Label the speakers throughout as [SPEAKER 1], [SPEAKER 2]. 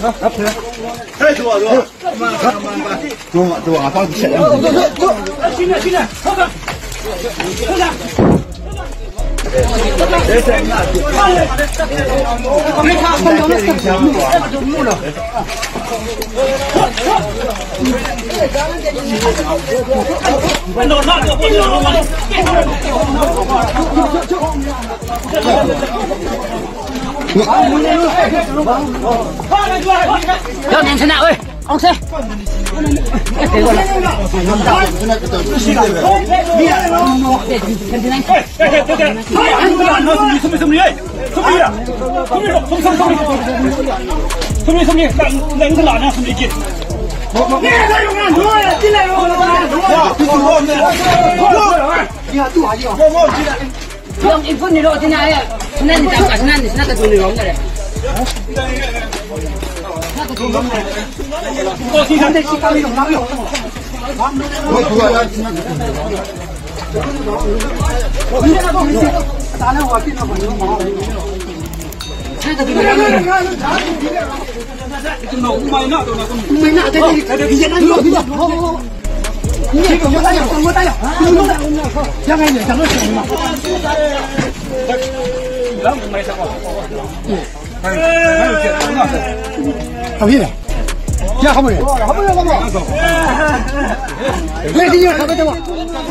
[SPEAKER 1] 太多了，慢，走啊，放起来。走，训练，好的，好的。没看到那个木了。
[SPEAKER 2] 要年轻的喂，OK。给过来。用一分的肉，现在你讲现在你那个做内容的嘞。我今天在西干那种哪有？我主要你现在都没打电话给他朋友吗？这个没拿，这现在好。你这个我打呀，两个人讲的什么？没啥好。还有这好屁的，这好不人？好不人，好不？来，你好不得吗？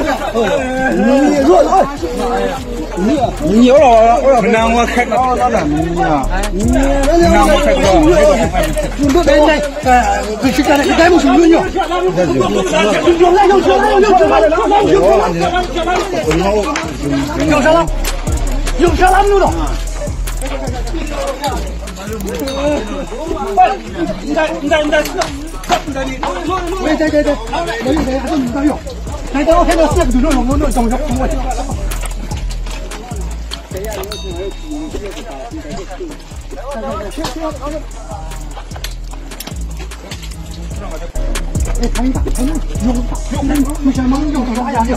[SPEAKER 2] 你有了，我要让我开个哪的你啊？让我开个，你不能来，去干那个该不是有用？有啥了？有啥了？没有了。应该，对，还是你用。来，等我看到4个钟头，我弄东西，哎，看一下，用什么？用啥呀？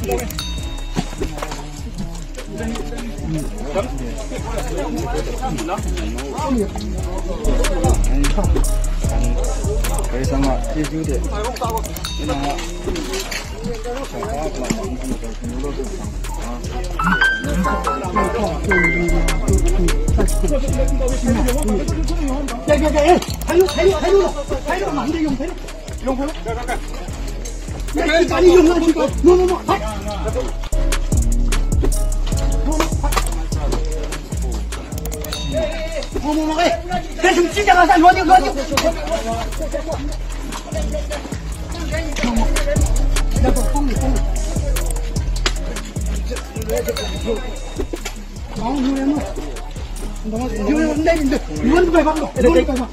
[SPEAKER 2] 为什么19点？别，还有，忙着用，来，赶紧用上去，弄，好。我哎，这是几家个山落地。那个风里。忙有人吗？有人来，有人快放了，快放。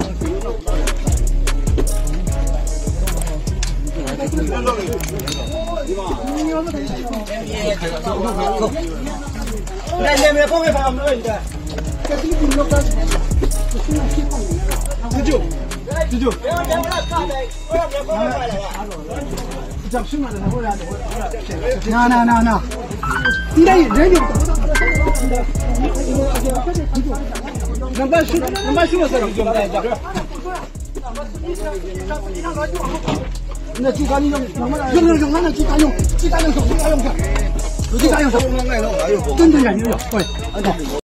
[SPEAKER 2] 来，那边风没放没人的。19。那，你那人就能办什么事情就来讲。那鸡肝你用，那鸡肝用手，真的人有，对。